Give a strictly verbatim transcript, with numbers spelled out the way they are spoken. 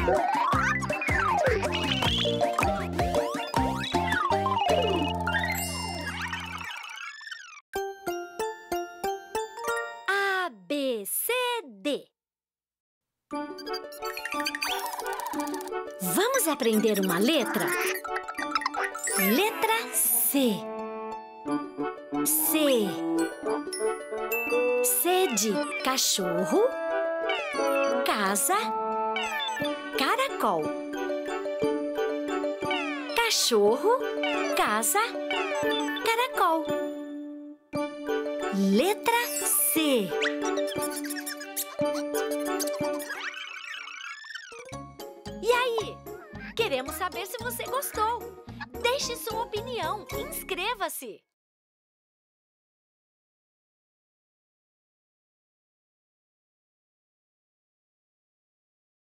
A, B, C, D. Vamos aprender uma letra? Letra C. C. C de cachorro, casa, caracol. Cachorro, casa, caracol. Letra C. E aí? Queremos saber se você gostou. Deixe sua opinião. Inscreva-se.